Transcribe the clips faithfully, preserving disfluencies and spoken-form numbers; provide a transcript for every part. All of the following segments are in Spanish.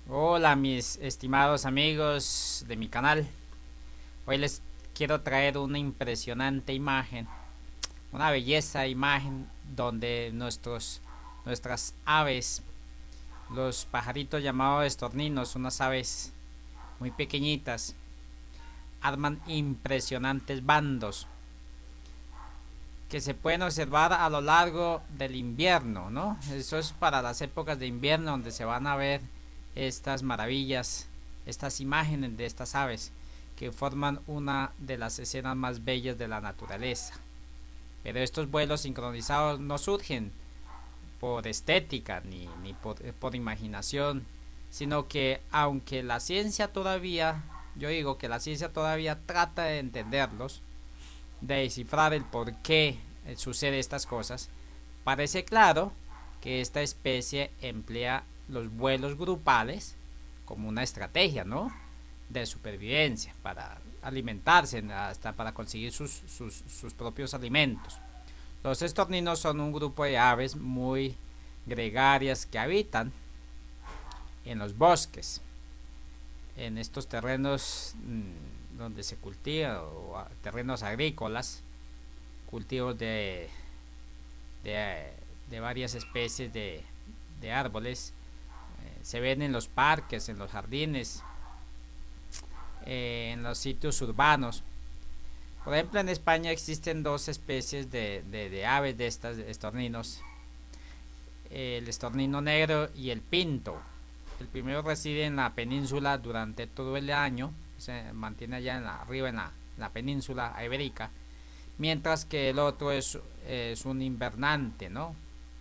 Hola mis estimados amigos de mi canal. Hoy les quiero traer una impresionante imagen, una belleza imagen donde nuestros, nuestras aves, los pajaritos llamados estorninos, unas aves muy pequeñitas, arman impresionantes bandos que se pueden observar a lo largo del invierno, ¿no? Eso es para las épocas de invierno donde se van a ver estas maravillas, estas imágenes de estas aves que forman una de las escenas más bellas de la naturaleza. Pero estos vuelos sincronizados no surgen por estética ni, ni por, por imaginación, sino que aunque la ciencia todavía, yo digo que la ciencia todavía trata de entenderlos, de descifrar el por qué sucede estas cosas, parece claro que esta especie emplea los vuelos grupales como una estrategia, ¿no?, de supervivencia para alimentarse, hasta para conseguir sus, sus, sus propios alimentos. Los estorninos son un grupo de aves muy gregarias que habitan en los bosques, en estos terrenos mmm, donde se cultiva, o terrenos agrícolas, cultivos de, de, de varias especies de, de árboles. Eh, se ven en los parques, en los jardines, eh, en los sitios urbanos. Por ejemplo, en España existen dos especies de, de, de aves de estas de estorninos: el estornino negro y el pinto. El primero reside en la península durante todo el año, se mantiene allá en la, arriba en la, en la península ibérica, mientras que el otro es, es un invernante, ¿no?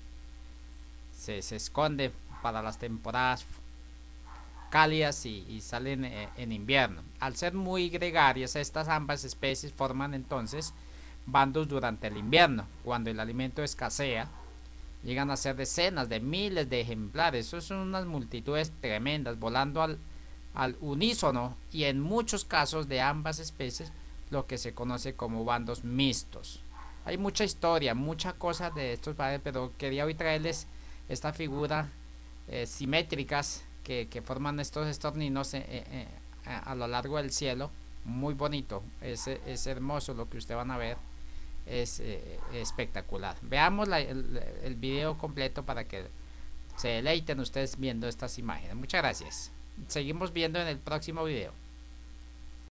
Se, se esconde para las temporadas cálidas y, y salen eh, en invierno. Al ser muy gregarias, estas ambas especies forman entonces bandos durante el invierno, cuando el alimento escasea. Llegan a ser decenas de miles de ejemplares. Eso son unas multitudes tremendas, volando al, al unísono, y en muchos casos de ambas especies lo que se conoce como bandos mixtos. Hay mucha historia, mucha cosa de estos padres, pero quería hoy traerles esta figura eh, simétricas que, que, forman estos estorninos eh, eh, a lo largo del cielo. Muy bonito, es, es hermoso lo que ustedes van a ver, es eh, espectacular. Veamos la, el, el video completo para que se deleiten ustedes viendo estas imágenes. Muchas gracias. Seguimos viendo en el próximo video.